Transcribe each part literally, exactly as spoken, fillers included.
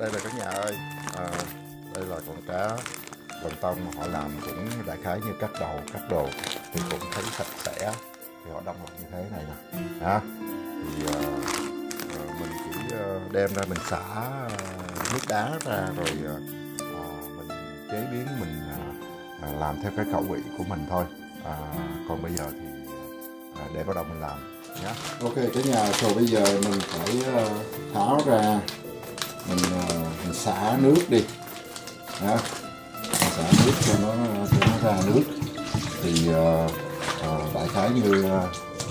đây là cả nhà ơi, à, đây là con cá Quần Tông mà họ làm cũng đại khái như cắt đầu cắt đồ thì cũng thấy sạch sẽ, thì họ đông lại như thế này nè, ha. Thì uh, uh, mình chỉ uh, đem ra mình xả uh, nước đá ra rồi uh, uh, mình chế biến, mình uh, uh, làm theo cái khẩu vị của mình thôi. Uh, còn bây giờ thì uh, để bắt đầu mình làm nhé. Ok cả nhà, rồi bây giờ mình phải uh, tháo ra, mình, uh, mình xả nước đi, đó. Mình xả nước cho nó cho nó ra nước. Thì uh, uh, đại khái như uh,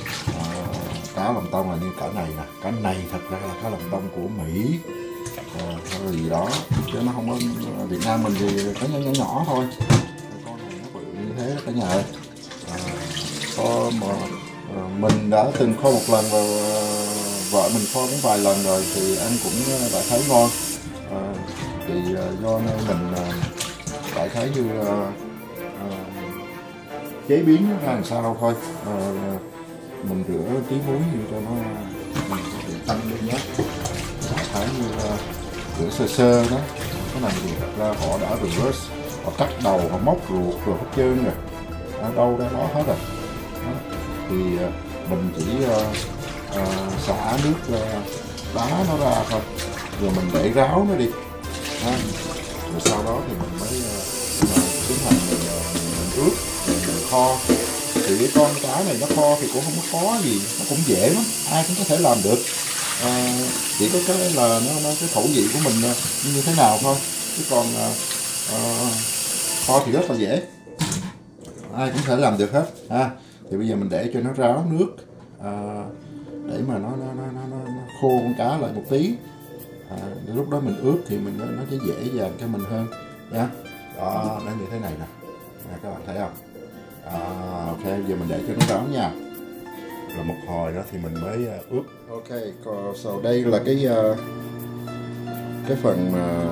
uh, cá lòng tông là như cá này nè, cá này thật ra là cá lòng tông của Mỹ uh, hay gì đó, chứ nó không có Việt Nam mình thì cá nhỏ nhỏ nhỏ thôi. Con này nó bự như thế đó cả nhà ơi. Uh, có mà uh, mình đã từng kho một lần và uh, vợ mình kho cũng vài lần rồi thì ăn cũng đã thấy ngon. Uh, thì uh, do nên mình uh, đại khái như uh, uh, chế biến nó ra làm sao thôi. Uh, mình rửa tí muối như cho nó mình bị tanh đi nhé. Đại khái như uh, rửa sơ sơ đó. Cái này thì thật ra họ đã rửa, họ cắt đầu, họ móc ruột rồi hết trơn rồi, ở đâu ra đó hết rồi đó. Thì uh, mình chỉ uh, uh, xả nước uh, đá nó ra thôi, rồi mình để ráo nó đi đó. Rồi sau đó thì mình mới uh, tiến hành mình, uh, mình ướp, mình, mình kho. Thì cái con cá này nó kho thì cũng không có khó gì, nó cũng dễ lắm, ai cũng có thể làm được. À, chỉ có cái là nó, nó cái khẩu vị của mình như thế nào thôi, chứ còn uh, uh, kho thì rất là dễ, ai cũng thể làm được hết ha. Thì bây giờ mình để cho nó ráo nước, uh, để mà nó nó, nó, nó, nó khô con cá lại một tí. À, lúc đó mình ướp thì mình nó, nó sẽ dễ dàng cho mình hơn nha. Đó, nó như thế này nè, à, các bạn thấy không? À, ok, giờ mình để cho nó ráo nha. Rồi một hồi đó thì mình mới uh, ướp. Ok, còn sau đây là cái uh, cái phần mà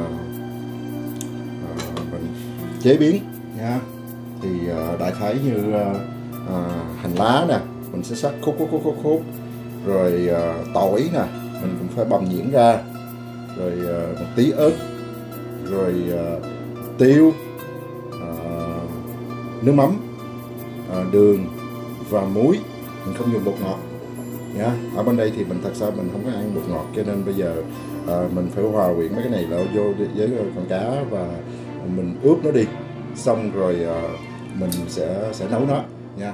uh, mình chế biến nha. Thì uh, đại khái như uh, uh, hành lá nè, mình sẽ sắc khúc khúc khúc khúc khúc. Rồi uh, tỏi nè, mình cũng phải bằm nhuyễn ra. Rồi uh, một tí ớt, rồi uh, tiêu, uh, nước mắm, uh, đường và muối. Mình không dùng bột ngọt nha. Ở bên đây thì mình thật sự mình không có ăn bột ngọt, cho nên bây giờ uh, mình phải hòa quyện mấy cái này lại vô với con cá và mình ướp nó đi, xong rồi uh, mình sẽ sẽ nấu nó nha.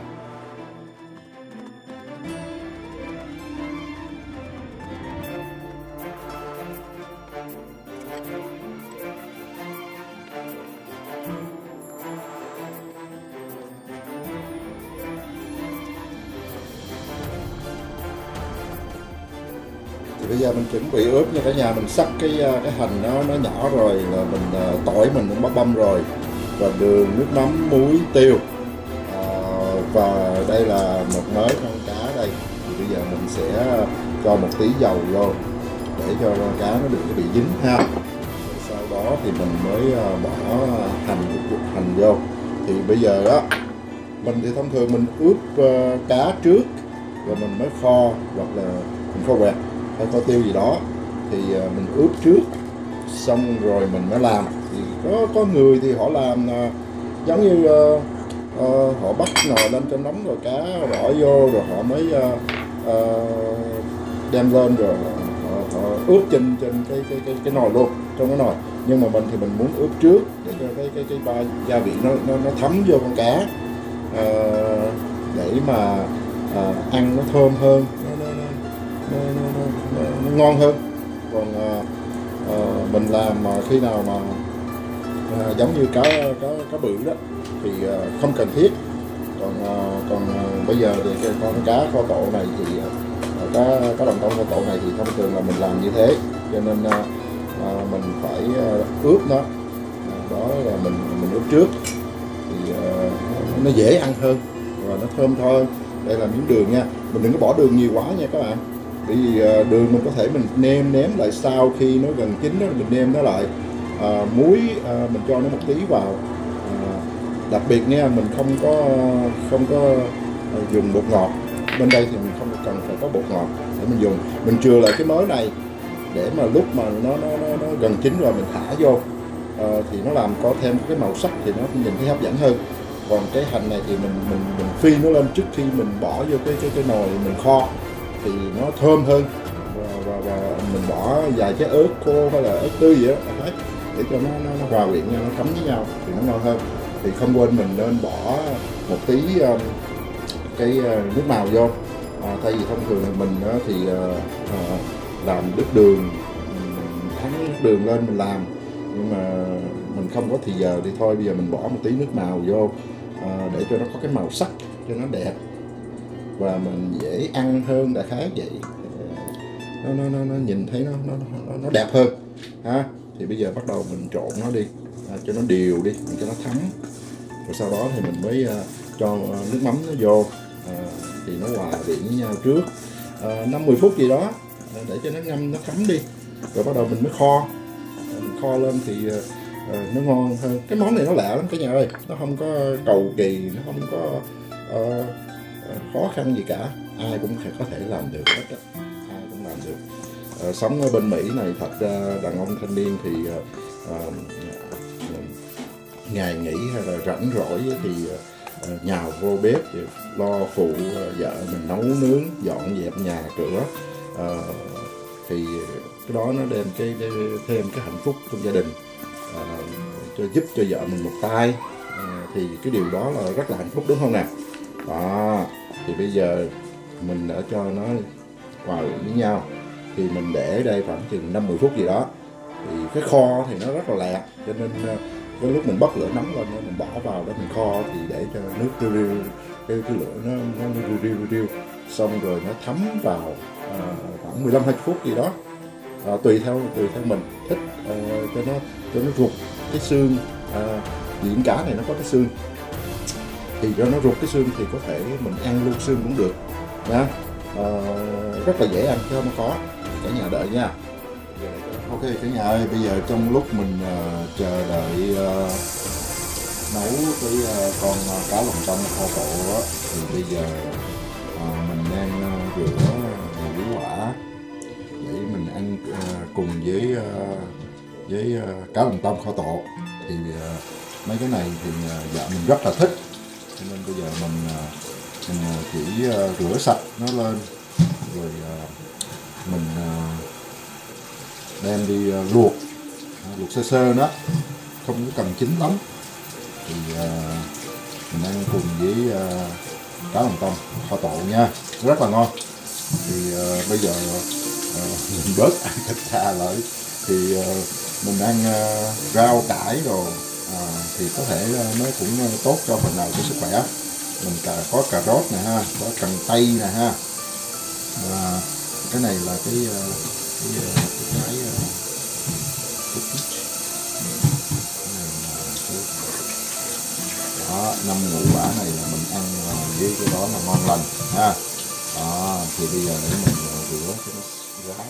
Thì bây giờ mình chuẩn bị ướp nha cả nhà. Mình sắc cái cái hành nó nó nhỏ rồi, là mình uh, tỏi mình cũng băm rồi, và đường, nước mắm, muối, tiêu, à, và đây là một mớ con cá đây. Thì bây giờ mình sẽ cho một tí dầu vô để cho con cá nó đừng có bị dính ha. Sau đó thì mình mới uh, bỏ hành hành vô. Thì bây giờ đó mình thì thông thường mình ướp uh, cá trước rồi mình mới kho, hoặc là mình kho quẹt hay kho tiêu gì đó, thì uh, mình ướp trước xong rồi mình mới làm. Thì có có người thì họ làm uh, giống như uh, uh, họ bắt nồi lên cho nóng rồi cá bỏ vô rồi họ mới uh, uh, đem lên rồi họ, họ ướp trên trên cái cái cái cái nồi luôn, trong cái nồi. Nhưng mà mình thì mình muốn ướp trước để cho cái cái cái ba gia vị nó nó nó thấm vô con cá, uh, để mà uh, ăn nó thơm hơn, nó, nó, nó, nó, nó, nó, nó ngon hơn. Còn uh, uh, mình làm mà khi nào mà uh, giống như cá cá cá bự đó thì uh, không cần thiết. Còn uh, còn uh, bây giờ thì cái con cá kho tộ này thì uh, cá cá lòng tông kho tộ này thì thông thường là mình làm như thế, cho nên uh, uh, mình phải uh, ướp nó. Uh, đó là mình mình ướp trước thì uh, nó dễ ăn hơn và nó thơm thôi. Đây là miếng đường nha, mình đừng có bỏ đường nhiều quá nha các bạn. Bởi vì uh, đường mình có thể mình nêm nếm lại sau khi nó gần chín đó, mình nêm nó lại. Uh, muối uh, mình cho nó một tí vào. Uh, đặc biệt nha, mình không có không có uh, dùng bột ngọt. Bên đây thì mình không cần phải có bột ngọt để mình dùng. Mình chừa lại cái mớ này để mà lúc mà nó nó, nó, nó gần chín rồi mình thả vô à, thì nó làm có thêm cái màu sắc thì nó nhìn thấy hấp dẫn hơn. Còn cái hành này thì mình mình mình phi nó lên trước khi mình bỏ vô cái cái cái nồi mình kho thì nó thơm hơn, và, và, và mình bỏ vài cái ớt khô hay là ớt tươi gì đó đấy, để cho nó, nó, nó hòa quyện nhau, nó thấm với nhau thì nó ngon hơn. Thì không quên mình nên bỏ một tí um, cái uh, nước màu vô. À, thay vì thông thường mình uh, thì uh, uh, làm nước đường, thắng nước đường lên mình làm, nhưng mà mình không có thì giờ thì thôi bây giờ mình bỏ một tí nước màu vô à, để cho nó có cái màu sắc cho nó đẹp và mình dễ ăn hơn, đại khái vậy. Nó nó nó, nó nhìn thấy nó nó nó đẹp hơn ha. Thì bây giờ bắt đầu mình trộn nó đi à, cho nó đều đi, cho nó thấm, rồi sau đó thì mình mới uh, cho nước mắm nó vô à, thì nó hòa quyện với nhau trước à, năm mười phút gì đó để cho nó ngâm nó thấm đi, rồi bắt đầu mình mới kho. Mình kho lên thì uh, nó ngon hơn. Cái món này nó lạ lắm cả nhà ơi, nó không có cầu kỳ, nó không có uh, khó khăn gì cả, ai cũng có thể làm được hết đó. Ai cũng làm được. Uh, sống ở bên Mỹ này thật ra đàn ông thanh niên thì uh, uh, ngày nghỉ hay là rảnh rỗi thì uh, nhào vô bếp thì lo phụ uh, vợ mình nấu nướng, dọn dẹp nhà cửa. Uh, thì cái đó nó đem cái, cái thêm cái hạnh phúc trong gia đình, à, cho giúp cho vợ mình một tay, à, thì cái điều đó là rất là hạnh phúc, đúng không nào? Đó, thì bây giờ mình đã cho nó hòa quyện với nhau thì mình để đây khoảng chừng năm mười phút gì đó. Thì cái kho thì nó rất là lẹ, cho nên cái lúc mình bật lửa nóng lên mình bỏ vào đó mình kho thì để cho nước riu riu, cái, cái lửa nó nó riu riu riu riu xong rồi nó thấm vào à, khoảng mười lăm hai mươi phút gì đó. À, tùy theo tùy theo mình thích, à, cho nó cho nó ruột cái xương, à, biển cá này nó có cái xương thì cho nó ruột cái xương thì có thể mình ăn luôn xương cũng được nha. À, rất là dễ ăn chứ không khó, cả nhà đợi nha. Ok cả nhà ơi, bây giờ trong lúc mình uh, chờ đợi uh, nấu cái uh, con uh, cá lòng tông kho tộ đó, thì bây giờ uh, mình đang uh, rửa ngũ quả để mình ăn uh, cùng với uh, với uh, cá lòng tông kho tộ. Thì uh, mấy cái này thì uh, vợ mình rất là thích, cho nên bây giờ mình uh, mình uh, chỉ uh, rửa sạch nó lên rồi uh, mình uh, đem đi uh, luộc uh, luộc sơ sơ nó, không có cần chín lắm, thì uh, mình ăn cùng với uh, cá lòng tông kho tộ nha, rất là ngon. Thì uh, bây giờ uh, mình bớt ăn thịt thà lại thì uh, mình ăn uh, rau cải rồi uh, thì có thể uh, nó cũng tốt cho phần nào cho sức khỏe. Mình cả có cà rốt nè ha, có cần tây nè ha, và cái này là cái uh, cái uh, cái cái, uh, cái peach. Đó, năm ngũ quả này là mình ăn với cái đó là ngon lành ha. Đó, thì bây giờ để mình rửa cho nó ráo.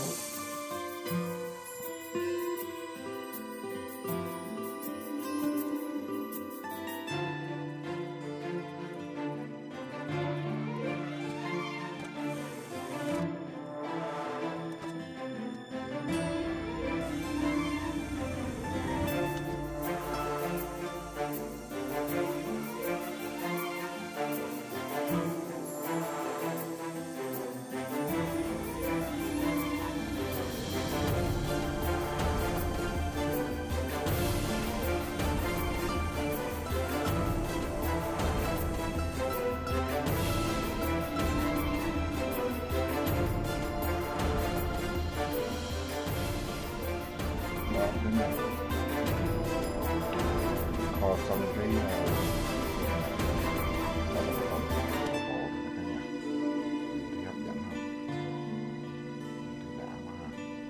Kho xong cái hấp dẫn không? Đã mà.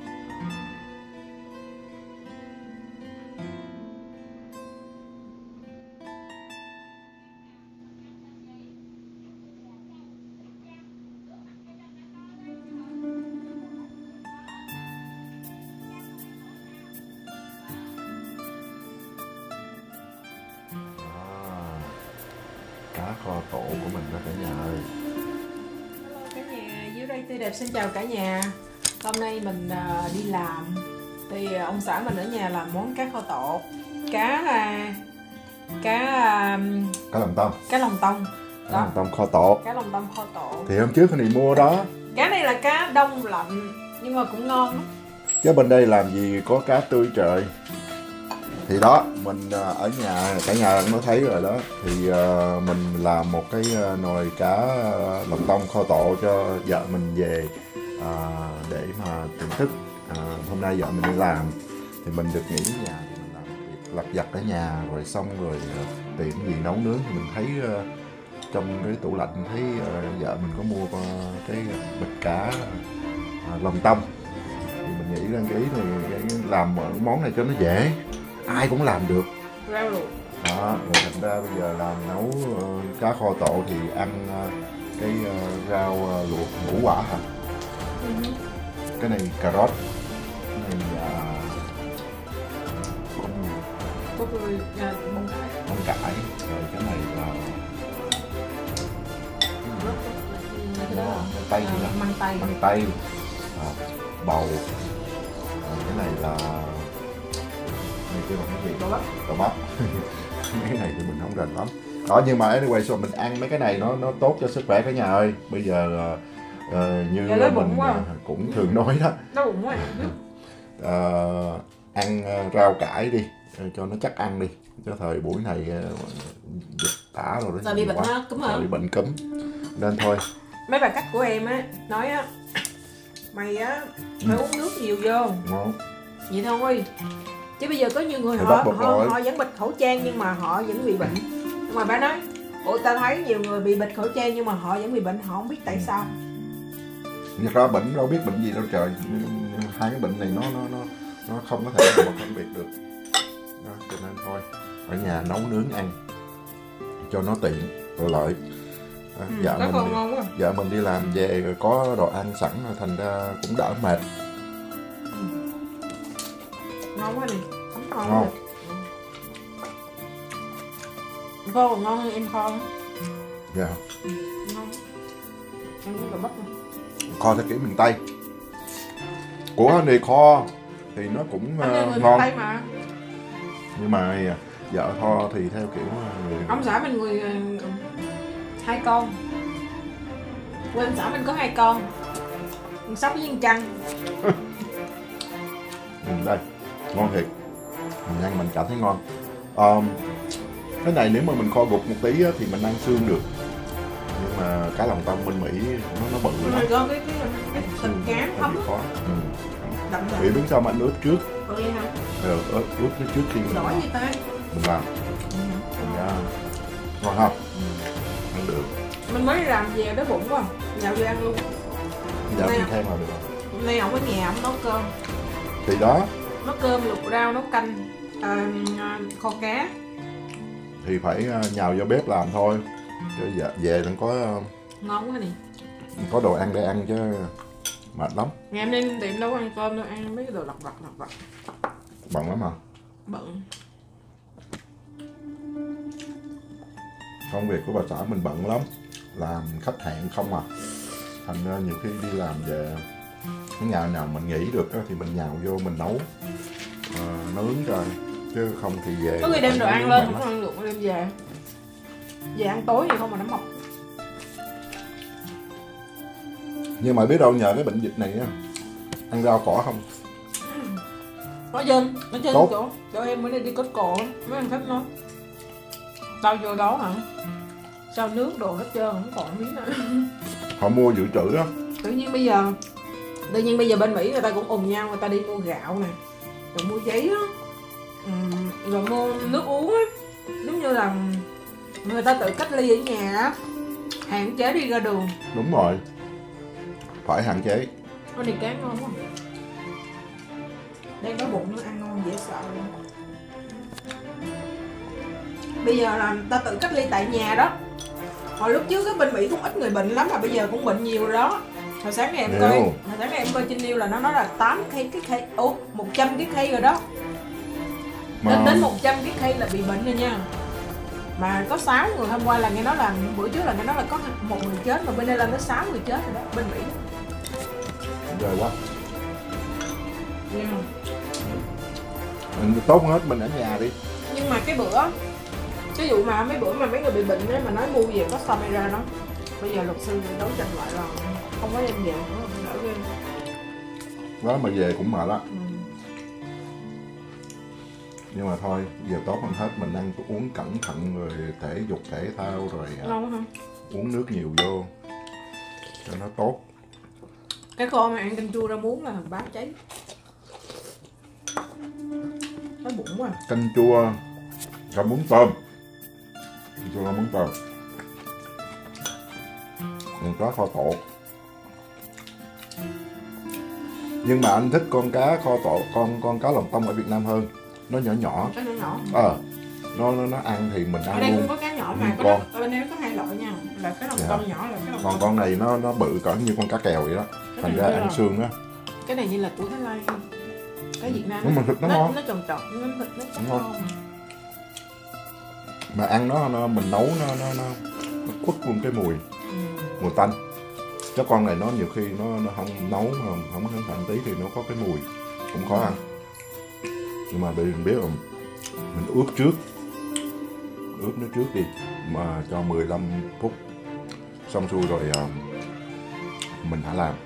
Cá kho tộ của mình đó cả nhà ơi. Hello cả nhà, dưới đây tươi đẹp xin chào cả nhà. Hôm nay mình uh, đi làm thì ông xã mình ở nhà làm món cá kho tộ, cá uh, cá uh, Cá lòng tông. Cá lòng tông. Cá lòng tông kho tộ. Cá lòng tông kho tộ. Thì hôm trước anh đi mua đó. Cá này là cá đông lạnh nhưng mà cũng ngon lắm. Chứ bên đây làm gì có cá tươi trời. Thì đó, mình ở nhà, cả nhà nó thấy rồi đó. Thì uh, mình làm một cái nồi cá lòng tông kho tộ cho vợ mình về uh, để mà thưởng thức. Uh, hôm nay vợ mình đi làm thì mình được nghỉ ở nhà, thì mình làm việc lặt vặt ở nhà rồi xong rồi uh, tìm gì nấu nướng. Thì mình thấy uh, trong cái tủ lạnh thấy uh, vợ mình có mua uh, cái bịch cá uh, lòng tông. Thì mình nghĩ ra cái ý này làm món này cho nó dễ, ai cũng làm được. Rau luộc. Đó, rồi thành ra bây giờ làm nấu uh, cá kho tộ thì ăn uh, cái uh, rau uh, luộc ngũ quả hả? Ừ. Cái này cà rốt, cái này uh, con bông cải, bông cải, rồi cái này là măng tây, gì đó, măng tây, măng tây, à, bầu, rồi cái này là này kêu bằng cái gì? Đậu bắp. Đậu bắp. Cái này thì mình không rành lắm. Đó, nhưng mà anyway, so mình ăn mấy cái này nó nó tốt cho sức khỏe cả nhà ơi. Bây giờ uh, như dạ, mình uh, cũng thường nói đó. Nó bụng quá. Uh, ăn uh, rau cải đi cho nó chắc ăn đi. Cho thời buổi này uh, dịch tả rồi đó. Sợ bị bệnh á, cúm hả? Sợ bị bệnh cúm. Nên thôi. Mấy bà cách của em á nói á, mày á phải ừ. uống nước nhiều vô. Ngon. Vậy thôi. Chứ bây giờ có nhiều người họ họ, họ vẫn bịt khẩu trang nhưng mà họ vẫn bị bệnh. Nhưng mà bà nói, ủa ta thấy nhiều người bị bịt khẩu trang nhưng mà họ vẫn bị bệnh, họ không biết tại sao. Thật ra bệnh đâu biết bệnh gì đâu trời. Hai cái bệnh này nó nó nó nó không có thể mà phân biệt được. Đó, cho nên thôi ở nhà nấu nướng ăn cho nó tiện rồi lợi. À, ừ, vợ mình ngon quá. Vợ mình đi làm về rồi có đồ ăn sẵn rồi thành ra cũng đỡ mệt. Ừ. Ngon quá nè, không ngon. Ngon. Kho còn ngon hơn em kho không? Dạ. Ừ, ngon. Em có đậu bắp không? Kho theo kiểu miền Tây. Của anh này kho thì nó cũng uh, ngon. Tây mà. Nhưng mà vợ kho thì theo kiểu người... Ông xã mình người hai con. Quê ông xã mình có hai con. Con Sóc với con Trăng. Ừ, đây, ngon thiệt. Mình ăn mình cảm thấy ngon. Um, cái này nếu mà mình kho gục một tí á, thì mình ăn xương được. Nhưng mà cá lòng tông bên Mỹ nó nó bự lắm. Có cái cái cái thịt cá thấm. Khó. Ừ. Đậm đậm. Vì biết sao mà anh ướp trước. Còn nghe hả? Ừ, ướp, ướp nó trước khi mình Đỏ gì ta? Mình làm. Ừ. Mình ra. Ngon không? Ừ. Ăn được. Mình mới làm về đói bụng quá. Nhậu vô ăn luôn. Dạ mình thêm vào được không? Hôm nay ông ở nhà ông nấu cơm. Thì đó. Nấu cơm, luộc rau, nấu canh, à, kho cá. Thì phải nhào vô bếp làm thôi. Chứ về, về đừng có... Ngon quá nè. Có đồ ăn để ăn chứ mệt lắm. Ngày em đi tiệm đâu có ăn cơm đâu, ăn mấy cái đồ lặt vặt lặt vặt. Bận lắm hả? Bận. Công việc của bà xã mình bận lắm. Làm khách hàng không à. Thành ra nhiều khi đi làm về cái nhà nào mình nghỉ được thì mình nhào vô mình nấu uh, nướng rồi. Chứ không thì về... Có người đem đồ ăn lên, không ăn được, đem về. Về ăn tối thì không mà nó mập. Nhưng mà biết đâu nhờ cái bệnh dịch này á, ăn rau cỏ không? Nó trên, nó trên chỗ, chỗ em mới đi cốt cổ, mấy anh khách nói. Tao vô đó hả? Sao nước đồ hết trơn, không còn miếng nữa. Họ mua dự trữ đó. Tự nhiên bây giờ, tự nhiên bây giờ bên Mỹ người ta cũng ùm nhau, người ta đi mua gạo nè, rồi mua giấy á, rồi mua nước uống á. Giống như là người ta tự cách ly ở nhà á, hạn chế đi ra đường. Đúng rồi, phải hạn chế. Con này cá ngon quá. Đang có bụng nó ăn ngon dễ sợ luôn. Bây giờ là ta tự cách ly tại nhà đó. Hồi lúc trước cái bên Mỹ cũng ít người bệnh lắm, mà bây giờ cũng bệnh nhiều rồi đó. Hồi sáng nay em Điều. coi, hồi sáng nay em coi trên news là nó nói là tám cái cái ủa một trăm cái cây rồi đó. Mà... Đến đến một trăm cái cây là bị bệnh rồi nha. Mà có sáu người, hôm qua là nghe nói là bữa trước là nghe nói là có một người chết, mà bên đây là có sáu người chết rồi đó, bên Mỹ. Rồi quá. Nhưng, mình tốt hết mình ở nhà đi. nhưng mà cái bữa ví dụ mà mấy bữa mà mấy người bị bệnh ấy, mà nói mua về có camera đó, bây giờ luật sư đấu tranh lại là không có đem về nữa, đỡ ghê. Đó mà về cũng mệt á. Ừ. Nhưng mà thôi giờ tốt hơn hết, mình ăn uống cẩn thận rồi thể dục thể thao rồi Ngon hả? uống nước nhiều vô cho nó tốt. Cái kho mà ăn canh chua rau muống là bá cháy. Nó bụng quá. Canh chua rau muống tôm, canh chua rau muống tôm, mình có kho tộ. Nhưng mà anh thích con cá kho tộ, con con cá lòng tông ở Việt Nam hơn, nó nhỏ nhỏ. Cái nhỏ nhỏ. Ờ, nó, nó nó ăn thì mình Ở ăn đây luôn. cũng có cá nhỏ mà, Ừ, có con. ở bên đây có hai loại nha, là cái lòng Dạ. tông nhỏ là cái lòng Còn tông. con này nó nó bự cỡ như con cá kèo vậy đó, Cái thành này ra như ăn là- xương á. Cái này như là của Thái Lan. Cái Việt Nam Nhưng mà thịt nó nó ngon. nó tròn tròn, nó thịt nó Đúng không? ngon. Mà ăn nó, nó mình nấu nó nó nó, nó khuất luôn cái mùi Ừ. mùi tanh. Chứ con này nó nhiều khi nó nó không nấu mà không cẩn thận tí thì nó có cái mùi cũng khó ăn. Nhưng mà bây giờ mình biết rồi, mình ướp trước, ướp nó trước đi mà cho mười lăm phút xong xuôi rồi à, mình hãy làm.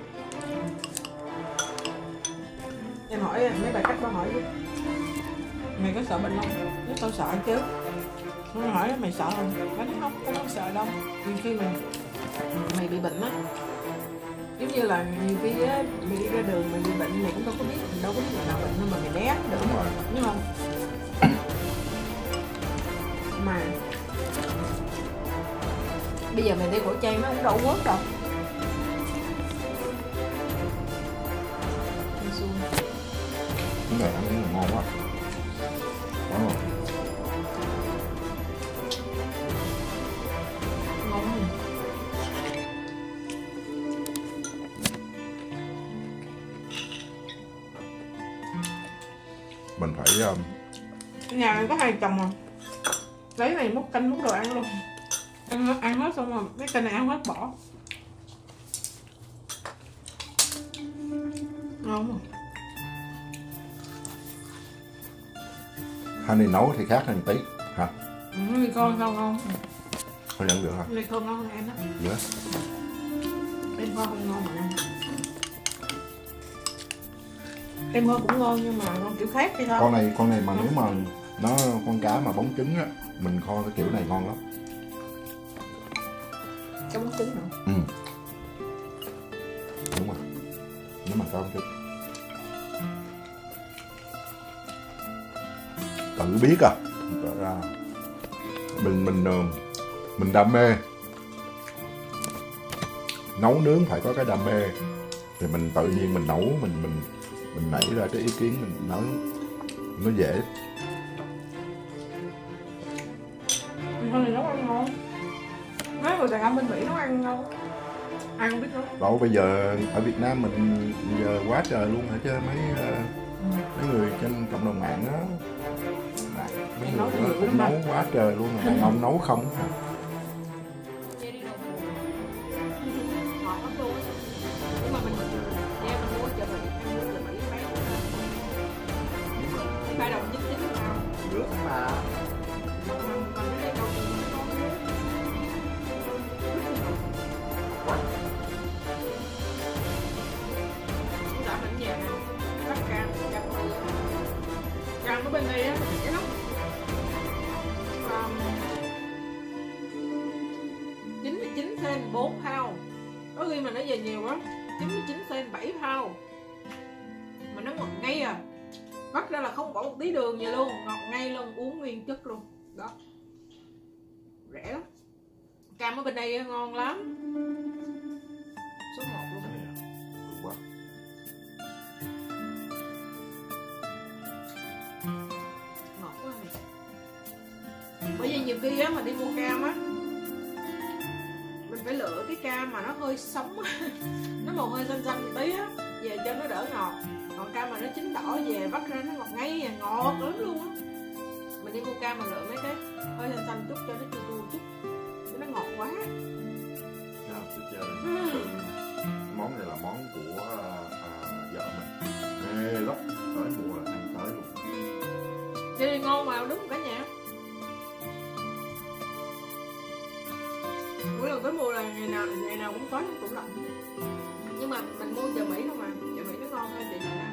Em hỏi mấy bà khách có hỏi chứ, mày có sợ bệnh không? Nếu tao sợ chứ. Nó hỏi mày sợ không? Nó nói không, tao không sợ đâu. Nhiều khi mình mày bị bệnh á, giống như là nhiều khi á mày đi ra đường mày bị bệnh mày cũng đâu có biết, mình đâu có biết là nào bệnh nhưng mà mày né được Đúng rồi. đúng không? Mà bây giờ mày đeo khẩu trang nó cũng đâu quớt đâu. Cái này ăn cũng là ngon quá. Đó. Ngon không? Mình phải um, Nhà này có hai chồng à, lấy này múc canh múc đồ ăn luôn, ăn hết, ăn hết xong rồi cái canh này ăn hết bỏ. Ngon không? hai này nấu thì khác hơn tí hả? Ừ, ly con sao ngon? Thôi vẫn được hả? Ly con ngon hơn em đó. Nữa. Em kho không ngon mà ăn. Em kho cũng ngon nhưng mà ngon kiểu khác đi thôi. Con này con này mà nếu mà nó con cá mà bóng trứng á, mình kho cái kiểu này ngon lắm. Cái món trứng hả? Ừ. Đúng rồi. Nếu mà có bóng trứng. Tự biết à. Tự ra. Mình mình mình đam mê. Nấu nướng phải có cái đam mê. Thì mình tự nhiên mình nấu mình mình mình nảy ra cái ý kiến mình nói nó dễ. Con này nấu ăn ngon. Mấy người đàn ông bên Mỹ nấu ăn ngon. Ai không biết nấu. Đâu bây giờ ở Việt Nam mình giờ quá trời luôn hả chứ mấy mấy người trên cộng đồng mạng đó, mấy người đó cũng nấu quá trời luôn mà đàn ông nấu không hả? Ngọt lắm luôn á. Nhưng mà mình nghe mình mua chợ Mỹ, ăn mua chợ Mỹ bán ba đồng chín chín nào. Nước mà Còn cái này còn ngon nữa. Cũng đã ở nhà nè, bắt cam, cam mưa. Cam ở bên đây á, rẻ lắm. Um, chín mươi chín cent bốn pound. Có khi mà nó về nhiều quá, chín mươi chín cent bảy pound. Mà nó ngọt ngay à. Bắt ra là không bỏ một tí đường gì luôn, ngọt ngay luôn, uống nguyên chất luôn. Đó. Rẻ lắm. Cam ở bên đây ngon lắm. Số một luôn. quá. Ngọt quá này. Bởi vì nhiều khi á mà đi mua cam á, mình phải lựa cái cam mà nó hơi sống á, nó màu hơi xanh xanh tí á, về cho nó đỡ ngọt. Còn cam mà nó chín đỏ về bắt ra nó ngọt ngay à, ngọt lắm luôn á. Mình đi mua cam mà lựa mấy cái hơi xanh xanh chút cho nó chua chua chút, cho nó ngọt quá. Nào, tôi chơi. Món này là món của à, vợ mình. Mê lắm. Chili ngon mà đúng cả nhà. Mỗi lần tới mua là ngày nào ngày nào cũng có trong tủ lạnh. Nhưng mà mình mua chợ Mỹ không mà, chợ Mỹ nó ngon hơn thì